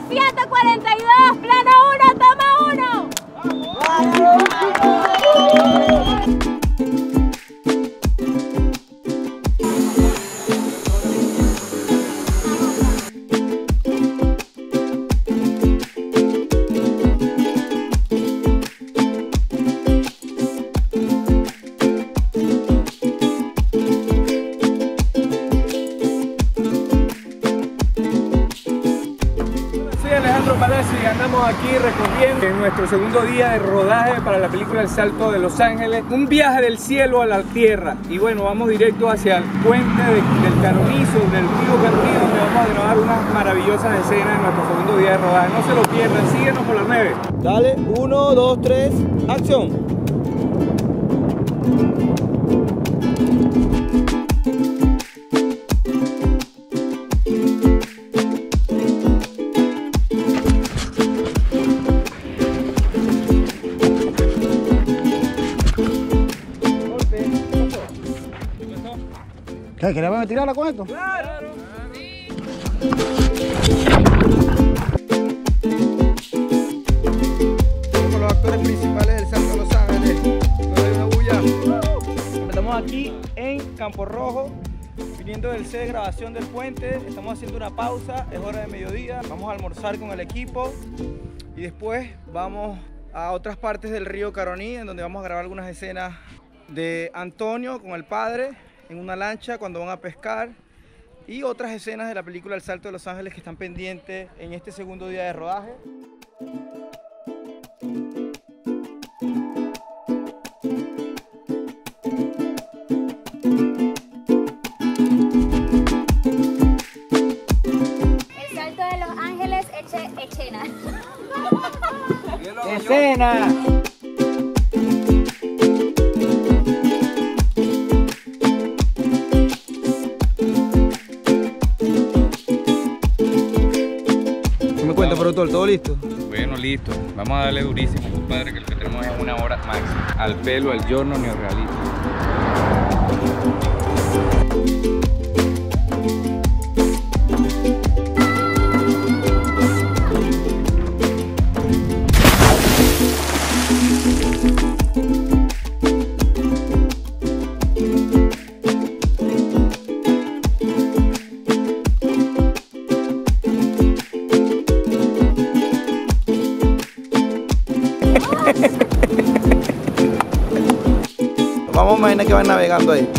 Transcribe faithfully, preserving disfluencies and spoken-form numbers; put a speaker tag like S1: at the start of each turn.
S1: ciento cuarenta y dos, plano uno, toma uno.
S2: Y andamos aquí recorriendo en nuestro segundo día de rodaje para la película El Salto de Los Ángeles, un viaje del cielo a la tierra. Y bueno, vamos directo hacia el puente de, del Caronizo, del río Caroní, donde vamos a grabar unas maravillosas escenas en nuestro segundo día de rodaje. No se lo pierdan, síguenos por la nieve.
S3: Dale, uno, dos, tres, acción.
S4: ¿Qué? ¿Querían tirarla con esto?
S2: ¡Claro!
S3: Con los actores principales del Salto de Los Ángeles. No hay una bulla. Estamos aquí en Campo Rojo, viniendo del set de grabación del puente. Estamos haciendo una pausa, es hora de mediodía. Vamos a almorzar con el equipo y después vamos a otras partes del río Caroní, en donde vamos a grabar algunas escenas de Antonio con el padre en una lancha cuando van a pescar, y otras escenas de la película El Salto de Los Ángeles que están pendientes en este segundo día de rodaje.
S1: El Salto de Los Ángeles, eche, echena.
S2: ¡Escena!
S3: Cuenta, productor, ¿todo listo?
S2: Bueno, listo. Vamos a darle durísimo, compadre, que lo que tenemos es una hora máxima. Al pelo, al giorno, neorrealista.
S3: Vamos a imaginar que van navegando ahí.